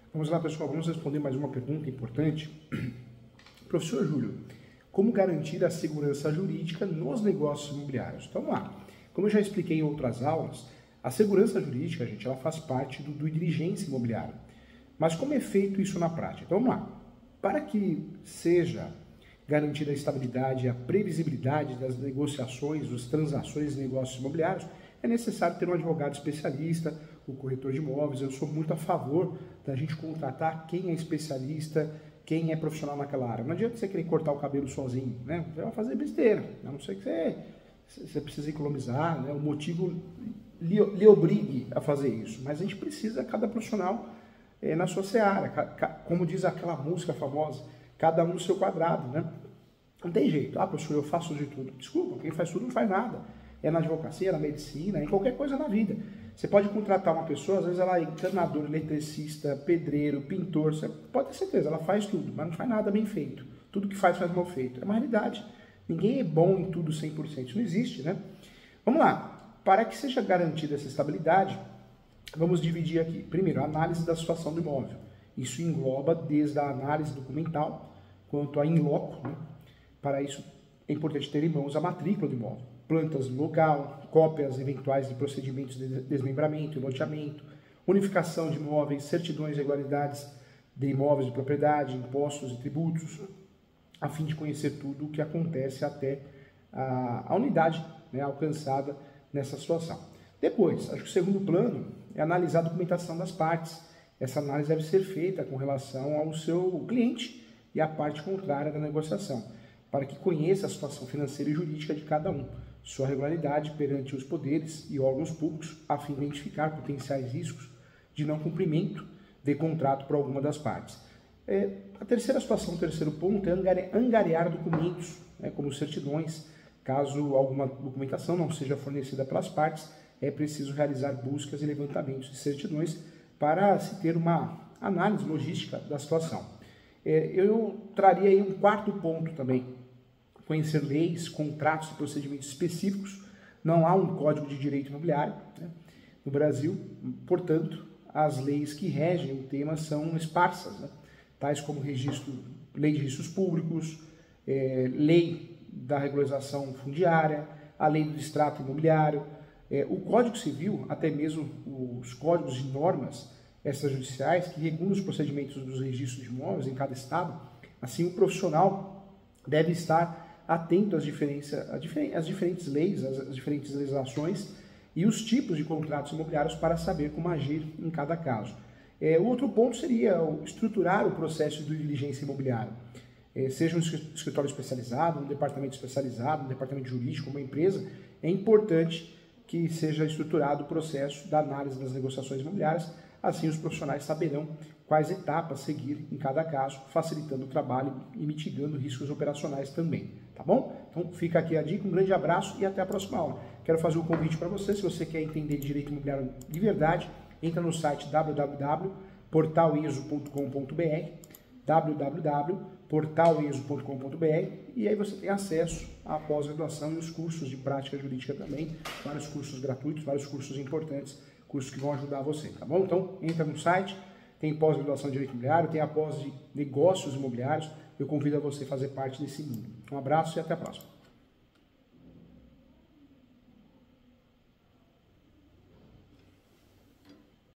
Vamos lá, pessoal, vamos responder mais uma pergunta importante. Professor Júlio, como garantir a segurança jurídica nos negócios imobiliários? Então, vamos lá. Como eu já expliquei em outras aulas, a segurança jurídica, gente, ela faz parte do due diligence imobiliário. Mas como é feito isso na prática? Então, vamos lá. Para que seja garantida a estabilidade e a previsibilidade das negociações, das transações de negócios imobiliários, é necessário ter um advogado especialista, o corretor de imóveis. Eu sou muito a favor da gente contratar quem é especialista, quem é profissional naquela área. Não adianta você querer cortar o cabelo sozinho, né? Você vai fazer besteira, a não ser que você precise economizar, né? O motivo lhe obrigue a fazer isso. Mas a gente precisa, cada profissional na sua seara, como diz aquela música famosa, cada um no seu quadrado, né? Não tem jeito. Ah, professor, eu faço de tudo. Desculpa, quem faz tudo não faz nada. É na advocacia, na medicina, em qualquer coisa na vida. Você pode contratar uma pessoa, às vezes ela é encanador, eletricista, pedreiro, pintor, você pode ter certeza, ela faz tudo, mas não faz nada bem feito. Tudo que faz mal feito. É uma realidade. Ninguém é bom em tudo 100%. Isso não existe, né? Vamos lá. Para que seja garantida essa estabilidade, vamos dividir aqui. Primeiro, a análise da situação do imóvel. Isso engloba desde a análise documental quanto a in loco, né? Para isso é importante ter em mãos a matrícula do imóvel, plantas do local, cópias eventuais de procedimentos de desmembramento e loteamento, unificação de imóveis, certidões e regularidades de imóveis de propriedade, impostos e tributos, a fim de conhecer tudo o que acontece até a unidade, né, alcançada nessa situação. Depois, acho que o segundo plano é analisar a documentação das partes. Essa análise deve ser feita com relação ao seu cliente e à parte contrária da negociação, para que conheça a situação financeira e jurídica de cada um, sua regularidade perante os poderes e órgãos públicos, a fim de identificar potenciais riscos de não cumprimento de contrato por alguma das partes. A terceira situação, o terceiro ponto, é angariar documentos, né, como certidões. Caso alguma documentação não seja fornecida pelas partes, é preciso realizar buscas e levantamentos de certidões para se ter uma análise logística da situação. Eu traria aí um quarto ponto também: conhecer leis, contratos e procedimentos específicos. Não há um código de direito imobiliário, né, no Brasil, portanto, as leis que regem o tema são esparsas, né, tais como lei de registros públicos, lei da regularização fundiária, a lei do distrato imobiliário, o Código Civil, até mesmo os códigos de normas extrajudiciais que regulam os procedimentos dos registros de imóveis em cada estado. Assim, o profissional deve estar atento às diferentes leis, às diferentes legislações e os tipos de contratos imobiliários para saber como agir em cada caso. O outro ponto seria estruturar o processo de due diligência imobiliária. Seja um escritório especializado, um departamento especializado, um departamento jurídico, uma empresa, é importante que seja estruturado o processo da análise das negociações imobiliárias. Assim, os profissionais saberão quais etapas seguir em cada caso, facilitando o trabalho e mitigando riscos operacionais também, tá bom? Então, fica aqui a dica, um grande abraço e até a próxima aula. Quero fazer um convite para você, se você quer entender de direito imobiliário de verdade, entra no site www.portaleso.com.br, www.portaleso.com.br, e aí você tem acesso à pós-graduação e os cursos de prática jurídica também, vários cursos gratuitos, vários cursos importantes, cursos que vão ajudar você, tá bom? Então, entra no site, tem pós-graduação de direito imobiliário, tem a pós de negócios imobiliários, eu convido a você a fazer parte desse mundo. Um abraço e até a próxima.